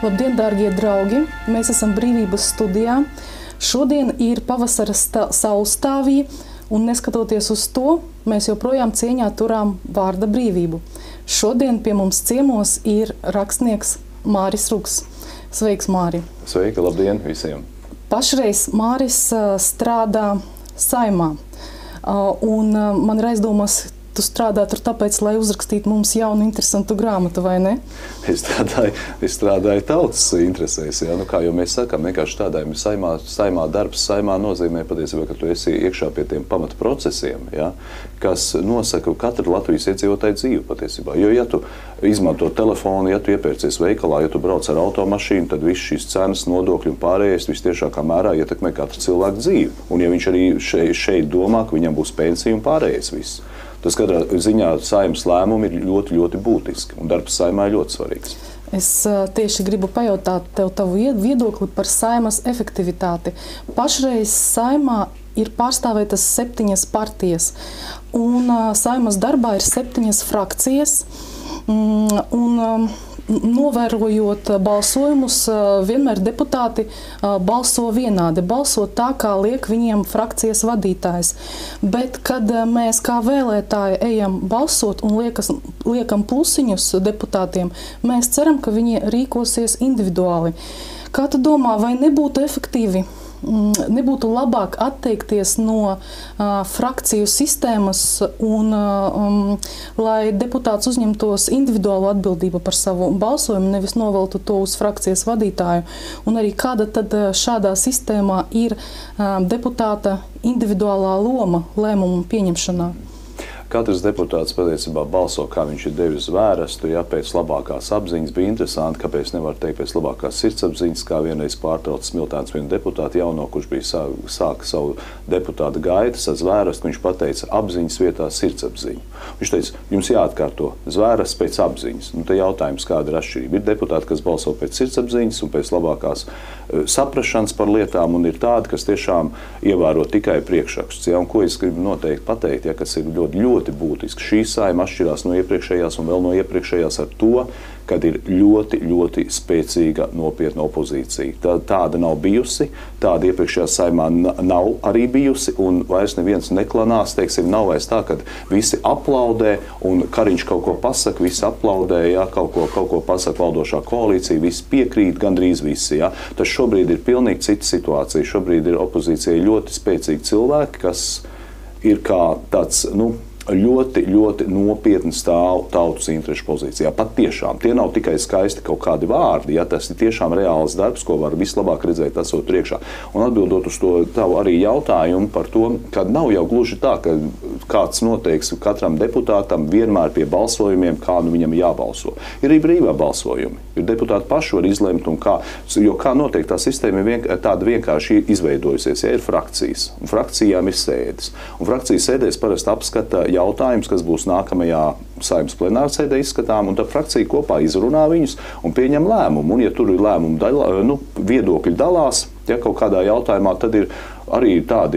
Labdien, dārgie draugi! Mēs esam Brīvības studijā. Šodien ir pavasara saulstāvji, un neskatoties uz to, mēs joprojām cieņā turām vārda brīvību. Šodien pie mums ciemos ir rakstnieks Māris Ruks. Sveiks, Māri! Sveika, labdien visiem! Pašreiz Māris strādā Saeimā, un man ir aizdomas, tu strādā tur tāpēc, lai uzrakstītu mums jaunu, interesantu grāmatu, vai ne? Es strādāju tautas interesēs, jā. Nu, kā jau mēs sakām, vienkārši strādājam Saeimā darbs. Saeimā nozīmē patiesībā, ka tu esi iekšā pie tiem pamata procesiem, jā, kas nosaka katru Latvijas iedzīvotāju dzīvi patiesībā. Jo, ja tu izmanto telefonu, ja tu iepērcies veikalā, ja tu brauc ar automašīnu, tad viss šīs cenas, nodokļi un pārējais vistiešākā mērā ietekmē katru cilvēku dzīvi. Un ja viņš arī šeit domā, ka viņam būs pensija un pārējais viss. Tas katrā ziņā Saeimas lēmumi ir ļoti, ļoti būtiski, un darbs Saeimā ir ļoti svarīgs. Es tieši gribu pajautāt tev tavu viedokli par Saeimas efektivitāti. Pašreiz Saeimā ir pārstāvētas 7 partijas, un Saeimas darbā ir 7 frakcijas, un novērojot balsojumus, vienmēr deputāti balso vienādi, balso tā, kā liek viņiem frakcijas vadītājs. Bet, kad mēs kā vēlētāji ejam balsot un liekam plusiņus deputātiem, mēs ceram, ka viņi rīkosies individuāli. Kā tu domā, vai nebūtu efektīvi? Nebūtu labāk atteikties no frakciju sistēmas un lai deputāts uzņemtos individuālu atbildību par savu balsojumu, nevis noveltu to uz frakcijas vadītāju. Un arī kāda tad šādā sistēmā ir deputāta individuālā loma lēmumu pieņemšanā? Katrs deputāts patiesībā balso, kā viņš ir devis vērestu, ja pēc labākās apziņas. Bija interesanti, kāpēc nevar teikt pēc labākās sirdsapziņas, kā vienreiz pārtraucis Smiltēns vienu deputātu jauno, kurš bija sāka savu deputāta gaitas ar zvērestu, viņš pateica apziņas vietā sirdsapziņu. Viņš teica, jums jāatkārto zvērests pēc apziņas. Nu, te jautājums, kāda ir atšķirība. Ir deputāti, kas balso pēc sirdsapziņas un pēc labākās saprašanas par lietām, un ir tādi, kas tiešām ievēro tikai priekšrakstus. Ja? Un ko es gribu noteikti pateikt, ja, kas ir ļoti būtiski. Šī Saeima atšķirās no iepriekšējās un vēl no iepriekšējās ar to, kad ir ļoti, ļoti spēcīga nopietna opozīcija. Tāda nav bijusi, tāda iepriekšējā Saeimā nav arī bijusi, un vairs neviens neklanās, teiksim, nav vairs tā, kad visi aplaudē, un Kariņš kaut ko pasaka, visi aplaudē, ja, kaut ko pasaka valdošā koalīcija, visi piekrīt, gandrīz visi. Ja. Tas šobrīd ir pilnīgi cita situācija. Šobrīd ir opozīcija ļoti spēcīgi cilvēki, kas ir kā tāds, ļoti, ļoti nopietni stāv tautas interešu pozīcijā. Pat tiešām. Tie nav tikai skaisti kaut kādi vārdi, ja tas ir tiešām reāls darbs, ko var vislabāk redzēt esot priekšā. Un atbildot uz to tavu arī jautājumu par to, ka nav jau gluži tā, ka kāds noteiks katram deputātam vienmēr pie balsojumiem, kā viņam jābalso. Ir arī brīvā balsojumi. Ir deputāti paši var izlemt, un jo kā notiek tā sistēma ir tāda vienkārši izveidojusies, ja ir frakcijas, un frakcijām ir sēdes. Un frakcijas sēdēs parasti apskata jautājums, kas būs nākamajā Saeimas plenārsēdē izskatām, un tad frakcija kopā izrunā viņus un pieņem lēmumu. Un ja tur ir lēmumu viedokļi dalās, ja kaut kādā jautājumā, tad ir arī tādi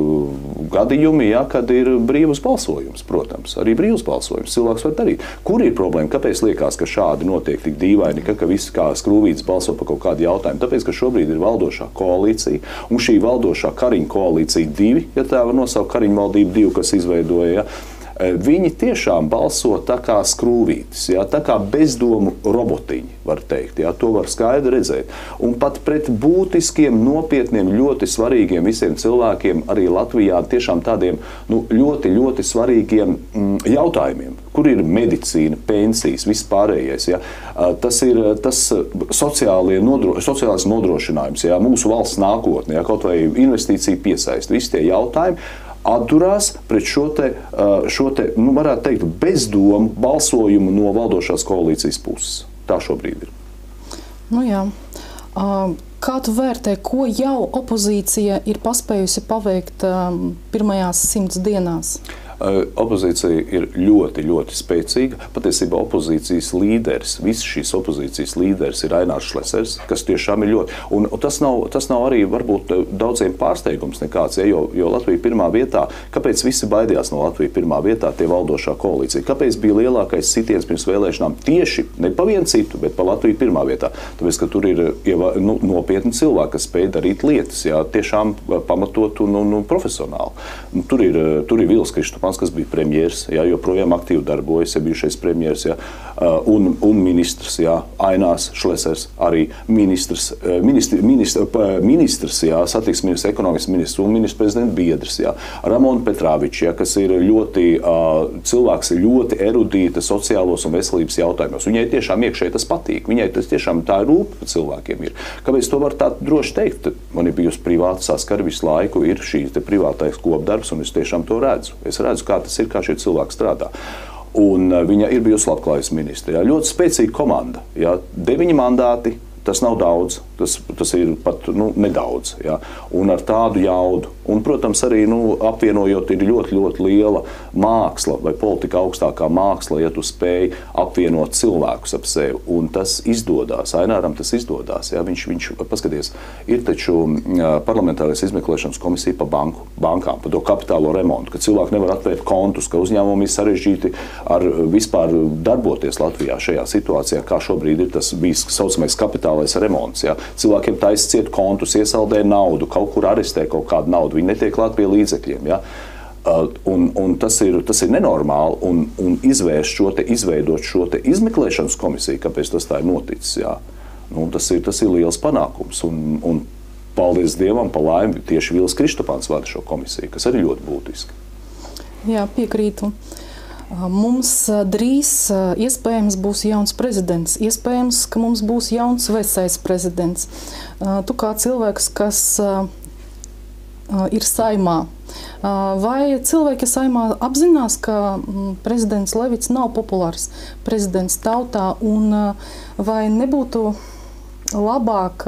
gadījumi, ja, kad ir brīvs balsojums, protams. Arī brīvs balsojums cilvēks var darīt. Kur ir problēma? Kāpēc liekas, ka šādi notiek tik dīvaini, ka visi kā skrūvītis balso par kaut kādu jautājumu? Tāpēc, ka šobrīd ir valdošā koalīcija, un šī valdošā Kariņa koalīcija 2, ja tā var nosaukt Kariņa valdību 2, kas izveidoja, ja, viņi tiešām balso tā kā skrūvītis, ja, tā kā bezdomu robotiņi, var teikt. Ja, to var skaidri redzēt. Un pat pret būtiskiem, nopietniem, ļoti svarīgiem visiem cilvēkiem arī Latvijā tiešām tādiem ļoti, ļoti svarīgiem jautājumiem, kur ir medicīna, pensijas, viss pārējais. Ja. Tas ir sociālais nodrošinājums, ja, mūsu valsts nākotne, ja, kaut vai investīcija piesaist, visi tie jautājumi atturās pret šo te varētu teikt, bezdomu balsojumu no valdošās koalīcijas puses. Tā šobrīd ir. Nu jā. Kā tu vērtē, ko jau opozīcija ir paspējusi paveikt pirmajās 100 dienās? Opozīcija ir ļoti, ļoti spēcīga. Patiesībā opozīcijas līderis, visas šīs opozīcijas līderis ir Ainārs Šlesers, kas tiešām ir ļoti. Un tas nav arī varbūt daudziem pārsteigums nekāds, jo Latvija pirmā vietā, kāpēc visi baidījās no Latvija pirmā vietā, tie valdošā koalīcija? Kāpēc bija lielākais sitiens pirms vēlēšanām tieši ne pa vienu citu, bet pa Latviju pirmā vietā? Tāpēc, ka tur ir nopietni cilvēki, kas spēj darīt lietas, jā, tiešām pamatot un profesionāli. Tur ir Vils Kristupans, kas bija premjers, jā, joprojām aktīvi darbojas, ja bijušais premjers, jā, un ministrs, jā, Ainārs Šlesers, arī ministrs, jā, satiksmes ministrs, ekonomikas ministrs un ministrs prezidenta biedrs, jā, Ramona Petrāvičs, jā, kas ir cilvēks ļoti erudīta sociālos un veselības jautājumos. Viņai tiešām iekšēji tas patīk, viņai tas tiešām tā rūp cilvēkiem ir. Kāpēc to var tā droši teikt? Man ir bijusi privāta saskara visu laiku, ir šī privātais kopdarbs, un es tiešām to redzu. Es redzu, kā tas ir, kā šie cilvēki strādā. Un viņa ir bijusi labklājības ministre. Jā. Ļoti spēcīga komanda. Jā. 9 mandāti, tas nav daudz, tas ir pat nedaudz. Jā. Un ar tādu jaudu. Un, protams, arī apvienojot ir ļoti, ļoti liela māksla vai politika augstākā māksla, ja tu spēj apvienot cilvēkus ap sevi. Un tas izdodās. Aināram tas izdodās. Jā. Viņš paskaties, ir taču parlamentārais izmeklēšanas komisija pa bankām, pa to kapitālo remontu, ka cilvēki nevar atvērt kontus, ka uzņēmumi ir sarežģīti ar vispār darboties Latvijā šajā situācijā, kā šobrīd ir tas bijis saucamais kapitālais remonts. Jā. Cilvēkiem taisa ciet kontus, iesaldē naudu, kaut kur arestē kaut kādu naudu. Viņi netiek klāt pie līdzekļiem. Ja? Un tas ir nenormāli. Un izveidot šo izmeklēšanas komisiju, kāpēc tas tā ir noticis, ja? Tas ir liels panākums. Un paldies Dievam, pa laimi, tieši Vils Kristupans vada šo komisiju, kas arī ļoti būtiski. Jā, piekrītu. Mums drīz iespējams būs jauns prezidents. Iespējams, ka mums būs jauns vecais prezidents. Tu kā cilvēks, kas ir Saimā. Vai cilvēki Saimā apzinās, ka prezidents Levits nav populārs prezidents tautā, un vai nebūtu labāk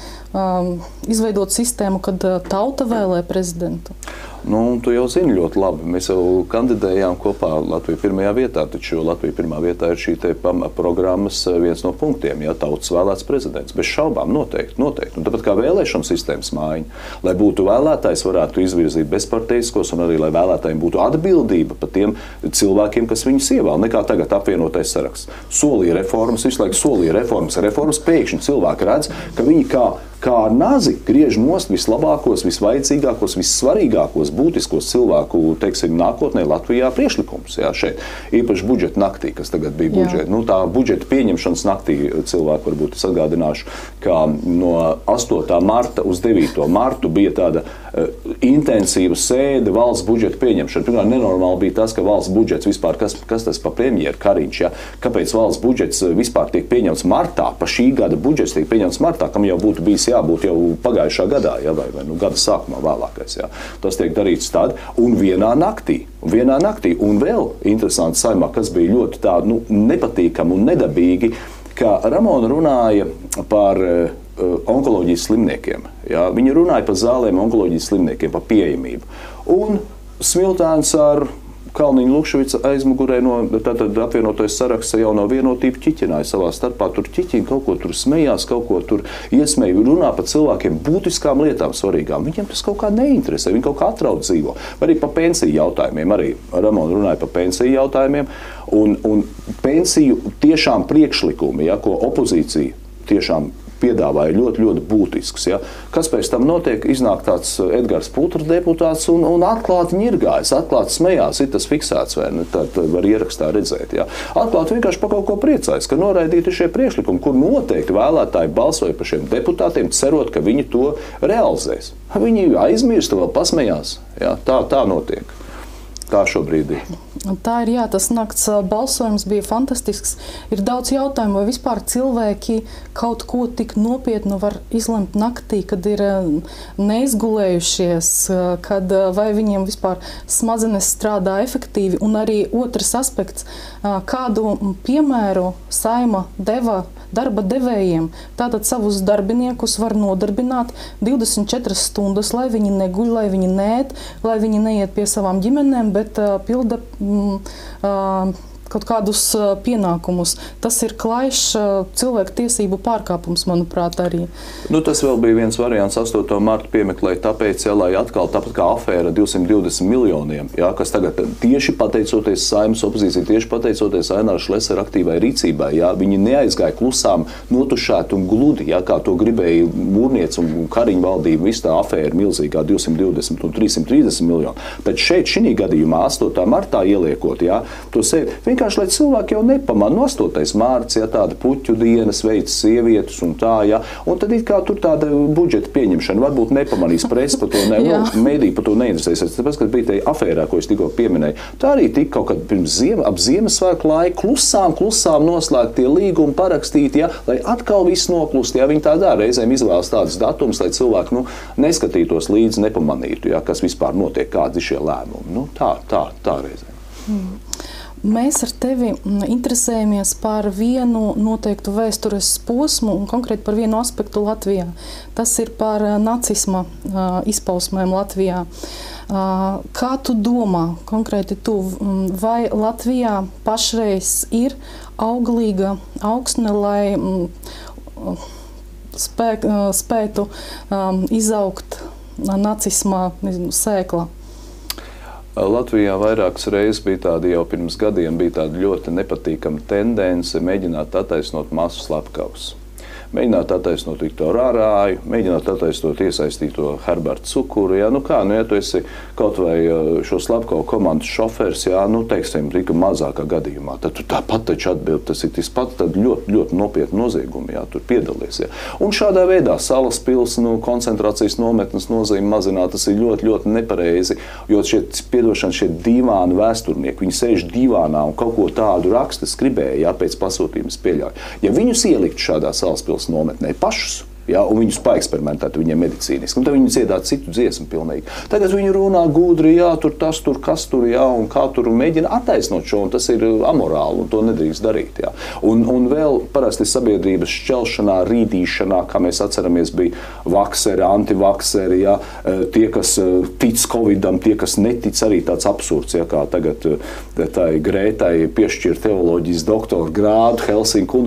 izveidot sistēmu, kad tauta vēlē prezidentu? Tu jau zini ļoti labi. Mēs jau kandidējām kopā Latviju pirmajā vietā, taču Latvija pirmā vietā ir šī programmas viens no punktiem, ja tautas vēlēts prezidents. Bez šaubām, noteikti. Un tāpat kā vēlēšana sistēmas maiņa, lai būtu vēlētājs, varētu izvirzīt bezparteiskos, un arī, lai vēlētājiem būtu atbildība par tiem cilvēkiem, kas viņus ievēl, nekā tagad apvienotais saraksts. Solīja reformas, visu laiku solīja reformas, pēkšņi cilvēki redz, ka viņi kā ar nazi griež nost vislabākos, visvajadzīgākos, vissvarīgākos, būtiskos cilvēku, teiksim, nākotnē Latvijā priekšlikums. Jā, šeit. Īpaši budžeta naktī, kas tagad bija budžeta. Tā budžeta pieņemšanas naktī cilvēku varbūt es atgādināšu, ka no 8. marta uz 9. martu bija tāda intensīva sēde valsts budžeta pieņemšana. Pirmkārt, nenormāli bija tas, ka valsts budžets vispār, kas tas pa premjeru Kariņš, ja? Kāpēc valsts budžets vispār tiek pieņemts martā, pa šī gada budžets tiek pieņemts martā, kam jau būtu bijis jābūt jau pagājušā gadā, ja? vai gada sākumā vēlākais. Ja? Tas tiek darīts tad, un vienā naktī, un vēl interesanti Saimā, kas bija ļoti tā, nepatīkami un nedabīgi, ka Ramona runāja par onkoloģijas slimniekiem. Ja? Viņa runāja par zālēm onkoloģijas slimniekiem, par pieejamību. Un Smiltēns ar Kalniņu Lukševica aizmugurē no apvienotais saraksts jau no vienotību ķiķināja savā starpā. Tur ķiķiņi kaut ko tur smējās, kaut ko tur iesmēja, runā par cilvēkiem būtiskām lietām svarīgām. Viņiem tas kaut kā neinteresē, viņi kaut kā atraud dzīvo. Arī par pensiju jautājumiem, arī Ramona runāja par pensiju jautājumiem. Un pensiju tiešām priekšlikumi, ja, ko opozīcija tiešām piedāvāja ļoti, ļoti būtisks. Ja. Kas pēc tam notiek? Iznāk tāds Edgars Putra deputāts un atklāti ņirgājas, atklāti smējās, ir tas fiksēts, vai ne? Tad var ierakstā redzēt. Ja. Atklāti vienkārši par kaut ko priecājas, ka noraidīti šie priekšlikumi, kur noteikti vēlētāji balsoja par šiem deputātiem, cerot, ka viņi to realizēs. Viņi aizmirsta, vēl pasmējās. Ja. Tā notiek. Tā šobrīd ir. Tā ir, jā, tas nakts balsojums bija fantastisks. Ir daudz jautājumu, vai vispār cilvēki kaut ko tik nopietnu var izlemt naktī, kad ir neizgulējušies, kad vai viņiem vispār smadzenes strādā efektīvi. Un arī otrs aspekts, kādu piemēru Saeima deva darba devējiem. Tātad savus darbiniekus var nodarbināt 24 stundas, lai viņi neguļ, lai viņi neēd, lai viņi neiet pie savām ģimenēm, bet pilda kaut kādus pienākumus. Tas ir klaišs cilvēku tiesību pārkāpums, manuprāt, arī. Nu, tas vēl bija viens variants 8. martu piemeklēt, tāpēc, ja, lai atkal tāpat kā afēra 220 miljoniem, ja, kas tagad tieši pateicoties Saeimas opozīcija, tieši pateicoties Aināra Šlesera aktīvai rīcībai, ja, viņi neaizgāja klusām, notušēt un gludi, ja, kā to gribēja Mūrniec un Kariņa valdība, viss tā afēra milzīgā 220 un 330 miljonu. Bet šeit, šī gadījumā, 8. martā ieliekot, ja, to sevi, vienkārši, lai cilvēki jau nepamana. 8. mārts, ja, tāda puķu diena, sveic sievietes un tā, ja, un tad it kā tur tāda budžeta pieņemšana, varbūt nepamanīs presa par to, mediji par to neinteresēsies. Tāpēc, kad bija tajā afērā, ko es tikko pieminēju, tā arī tika kaut kad pirms ap Ziemassvētku laiku klusām noslēgt tie līgumi parakstīti, ja, lai atkal viss noklust, ja, viņi tā dara, reizēm izvēlas tādas datumus, lai cilvēki, neskatītos līdzi, nepamanītu, ja, kas vispār notiek, kādi šie lēmumi. Tā reizēm. Mēs ar tevi interesējamies par vienu noteiktu vēstures posmu un konkrēti par vienu aspektu Latvijā. Tas ir par nacisma izpausmēm Latvijā. Kā tu domā, konkrēti tu, vai Latvijā pašreiz ir auglīga augsne, lai spētu izaugt nacisma sēkla? Latvijā vairākas reizes bija tāda, jau pirms gadiem bija tāda ļoti nepatīkama tendence mēģināt attaisnot masu slepkavas. Mēģināt attaisnot Viktoru Ārāju, mēģināt attaisnot iesaistīto Herbertu Cukuru. Ja, ja tu esi kaut vai šo slepkavu komandas šofers, ja, teiksim, tika mazākā gadījumā, tad tu tāpat taču atbild, tas ir pat ļoti, ļoti nopietni noziegumi, ja, tur piedalies. Ja. Un šādā veidā Salaspils, koncentrācijas nometnes nozīme mazināt, tas ir ļoti, ļoti nepareizi, jo šie dīvāni vēsturnieki, viņi sēž divānā un kaut ko tādu raksta, skribēja, ja, pēc pasūtījumas pieļauj. Ja viņus ielikt šādā Salaspils nometnē pašus, ja, un viņus paeksperimentētu viņiem medicīniski, un tad viņi dziedātu citu dziesmu pilnīgi. Tagad viņi runā gudri, jā, tur tas, tur kas tur, jā, un kā tur mēģina attaisnot šo, un tas ir amorāli, un to nedrīkst darīt, jā. Un vēl parasti sabiedrības šķelšanā, rīdīšanā, kā mēs atceramies, bija vakseri, antivakseri, jā, tie, kas tic Covidam, tie, kas netic, arī tāds absurds, jā, kā tagad tai Grētai piešķir teoloģijas doktora grādu Helsinku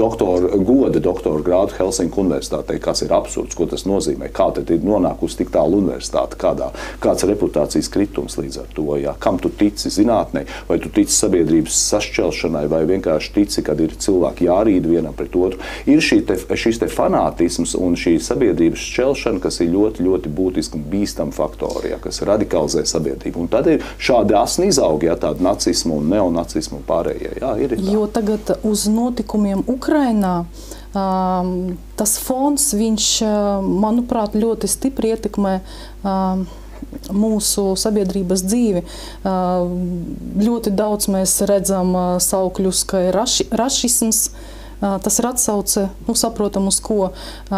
doktora grādu Helsinku universitātē. Kas ir absurds, ko tas nozīmē, kā tad ir nonākusi tik tālu universitāte, kāds reputācijas kritums līdz ar to, ja, kam tu tici zinātnē, vai tu tici sabiedrības sašķelšanai, vai vienkārši tici, kad ir cilvēki jārīd vienam pret otru. Ir šis te fanātisms un šī sabiedrības šķelšana, kas ir ļoti, ļoti būtiski un bīstam faktori, ja, kas radikalizē sabiedrību. Un tad ir šādi asni izaugi, ja, tāda nacismu un neonacismu pārējie. Jā, ir tā. Jo tagad uz notikumiem Ukrainā tas fons, viņš, manuprāt, ļoti stipri ietekmē mūsu sabiedrības dzīvi. Ļoti daudz mēs redzam saukļus, ka ir rašisms, tas ir atsauce, saprotam uz ko.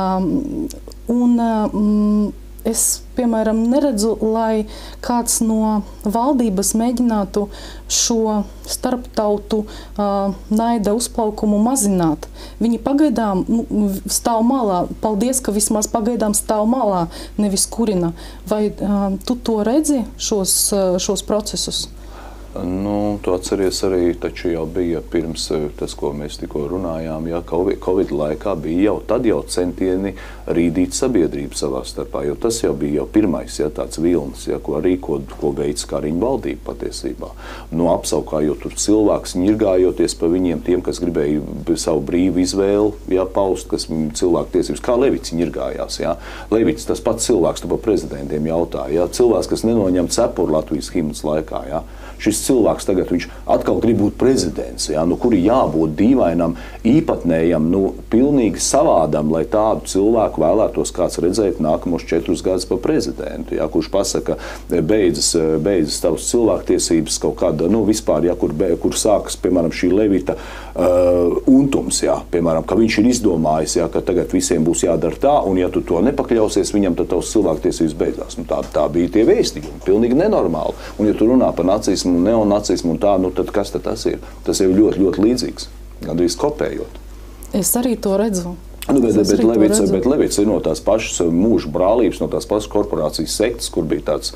Es, piemēram, neredzu, lai kāds no valdības mēģinātu šo starptautu naida uzplaukumu mazināt. Viņi pagaidām stāv malā. Paldies, ka vismaz pagaidām stāv malā, nevis kurina. Vai tu to redzi, šos procesus? Tu atceries arī, taču jau bija pirms tas, ko mēs tikko runājām, ja, Covid laikā bija tad jau centieni rīdīt sabiedrību savā starpā, jo tas jau bija pirmais, ja, tāds vilnis, ja, ko veids Kariņa valdība patiesībā. Apsaukājot tur cilvēks, ņirgājoties pa viņiem, tiem, kas gribēja savu brīvu izvēli, ja, paust, kas cilvēku tiesības, kā Levits ņirgājās. Ja. Levits, tas pats cilvēks, tu pa prezidentiem jautāja, ja, cilvēks, kas nenoņem cepuru Latvijas himnas laikā. Ja. šis cilvēks tagad viņš atkal grib būt prezidents, ja, nu, kuri jābūt dīvainam, īpatnējam, nu, pilnīgi savādam, lai tādu cilvēku vēlētos kāds redzēt nākamos 4 gadus par prezidentu, ja, kurš pasaka, beidzas tavas cilvēktiesības kaut kāda, nu, vispār, ja, kur sākas, piemēram, šī Levita untums, ja, piemēram, ka viņš ir izdomājis, ja, ka tagad visiem būs jādara tā, un ja tu to nepakļausies viņam, tad tavs cilvēktiesības beidzās. Nu, tā bija tie vēstījumi, pilnīgi nenormāli. Un ja tu runā par nacismu un neonacismu un tā, nu tad kas tad tas ir? Tas ir ļoti, ļoti līdzīgs, gandrīz kopējot. Es arī to redzu. Nu, bet Levits ir no tās pašas mūža brālības, no tās pašas korporācijas sektas, kur bija tāds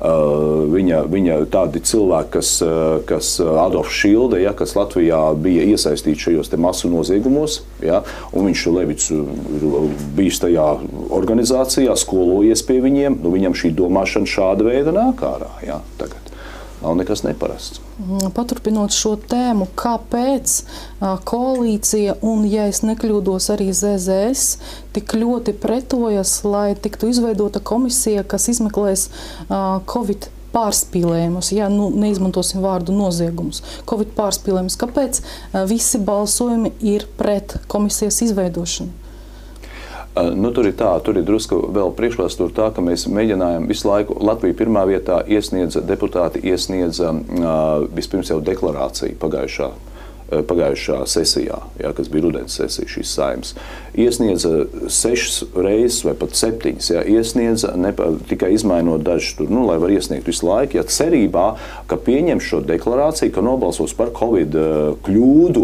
viņa tādi cilvēki, kas Adolfs Šilde, ja, kas Latvijā bija iesaistīti šajos te masu noziegumos, ja, un viņš Levits bijis tajā organizācijā, skolojies pie viņiem, nu, viņam šī domāšana šāda veida nāk ārā, ja, tagad. Nav nekas neparasts. Paturpinot šo tēmu, kāpēc koalīcija un, ja es nekļūdos, arī ZZS tik ļoti pretojas, lai tiktu izveidota komisija, kas izmeklēs Covid pārspīlējumus, ja nu neizmantosim vārdu noziegumus, Covid pārspīlējumus. Kāpēc visi balsojumi ir pret komisijas izveidošanu? Nu, tur ir drusku vēl priekšvēsture tā, ka mēs mēģinājām visu laiku, Latvija pirmā vietā deputāti iesniedza vispirms jau deklarāciju pagājušā sesijā, ja, kas bija rudens sesija šīs Saeimas. Iesniedza 6 reizes vai pat 7, ja, iesniedza tikai izmainot dažus tur, nu, lai var iesniegt visu laiku, ja cerībā, ka pieņem šo deklarāciju, ka nobalsos par Covid kļūdu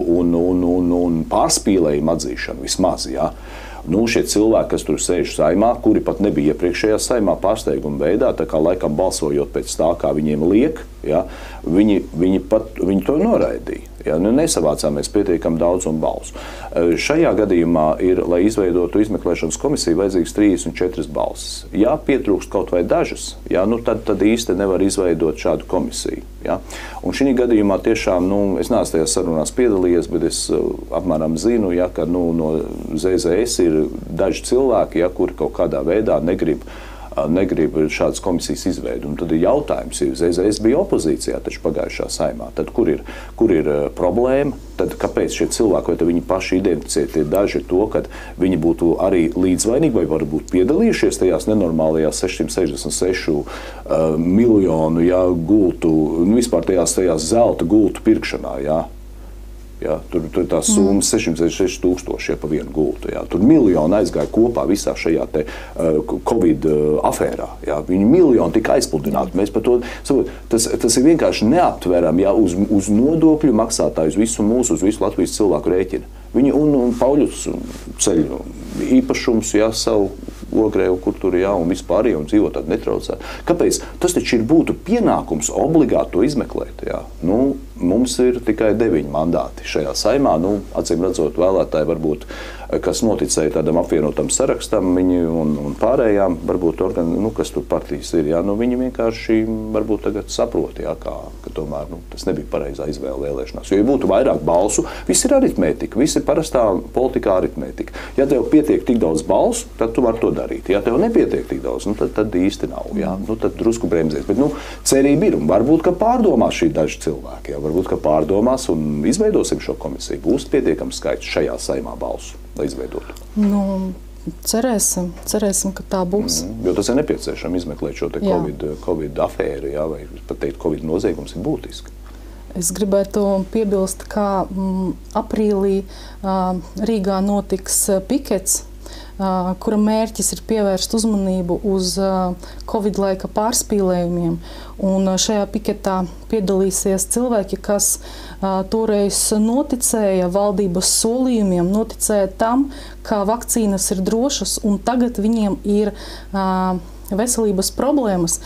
un pārspīlējumu atzīšanu vismaz, ja. Nu, šie cilvēki, kas tur sēž Saeimā, kuri pat nebija iepriekšējā Saeimā pārsteiguma veidā, tā kā laikam balsojot pēc tā, kā viņiem liek, ja, viņi to noraidīja. Ja, nu, nesavācāmies pietiekami daudz un balsu. Šajā gadījumā ir, lai izveidotu izmeklēšanas komisiju, vajadzīgs 34 balsis. Ja pietrūkst kaut vai dažas, ja, nu, tad īsti nevar izveidot šādu komisiju. Ja. Un šī gadījumā tiešām, nu, es neesmu tajās sarunās piedalījies, bet es apmēram zinu, ja, ka nu, no ZZS ir daži cilvēki, ja, kuri kaut kādā veidā negrib šādas komisijas izveidu. Un tad ir jautājums, jo ZZS bija opozīcijā taču pagājušā Saeimā. Tad kur ir problēma? Tad kāpēc šie cilvēki, vai viņi paši identificē tie daži to, ka viņi būtu arī līdzvainīgi vai varbūt piedalījušies tajās nenormālajās 666 miljonu, ja, gultu, nu, vispār tajās zelta gultu pirkšanā, ja. Ja, tur tās summas 666 000 ja, pa vienu gultu. Ja. Tur miljoni aizgāja kopā visā šajā te Covid afērā. Ja. Viņi miljoni tika aizpludināti. Mēs par to, tas ir vienkārši neaptveram, ja, uz nodokļu maksātāju, uz visu mūsu, uz visu Latvijas cilvēku rēķina. Viņi un Pauļus ceļ īpašums, ja, savu Ogrēvu, kur tur, jā, un vispārējo, un dzīvo tādu netraucēt. Kāpēc? Tas taču būtu pienākums obligāti to izmeklēt, jā. Nu, mums ir tikai 9 mandāti šajā Saeimā, nu, acīm redzot vēlētāji varbūt, kas noticēja tādam apvienotam sarakstam, viņi un pārējām, varbūt, nu, kas tur partijas ir, jā, nu, viņi vienkārši varbūt tagad saprot, jā, ka tomēr, nu, tas nebija pareizā izvēle vēlēšanās. Jo, ja būtu vairāk balsu, viss ir aritmētika, viss ir parastā politikā aritmētika. Ja tev pietiek tik daudz balsu, tad tu vari to darīt. Ja tev nepietiek tik daudz, nu, tad īsti nav, jā, nu, tad drusku bremzēs. Bet, nu, cerība ir, un varbūt, ka pārdomās šī daži cilvēki, jā, varbūt, ka pārdomās un izveidosim šo komisiju. Būs pietiekams skaits šajā Saeimā balsu, lai izveidotu. Nu, cerēsim, ka tā būs. Jo tas ir nepieciešams izmeklēt šo te COVID afēru, jā, vai pat teikt, Covid noziegums ir būtiski. Es gribētu piebilst, ka aprīlī Rīgā notiks pikets, kura mērķis ir pievērst uzmanību uz Covid laika pārspīlējumiem. Un šajā piketā piedalīsies cilvēki, kas toreiz noticēja valdības solījumiem, noticēja tam, ka vakcīnas ir drošas, un tagad viņiem ir veselības problēmas.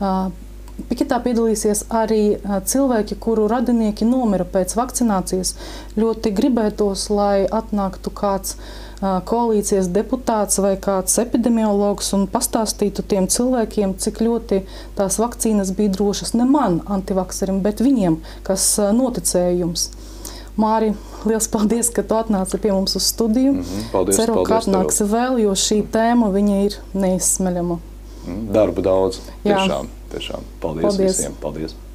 Piketā piedalīsies arī cilvēki, kuru radinieki nomira pēc vakcinācijas. Ļoti gribētos, lai atnāktu kāds koalīcijas deputāts vai kāds epidemiologs un pastāstītu tiem cilvēkiem, cik ļoti tās vakcīnas bija drošas. Ne man, antivakserim, bet viņiem, kas noticēja jums. Māri, liels paldies, ka tu atnāci pie mums uz studiju. Paldies, Ceru, ka atnāksi vēl, jo šī tēma viņa ir neizsmeļama. Darba daudz. Tiešām. Paldies visiem. Paldies.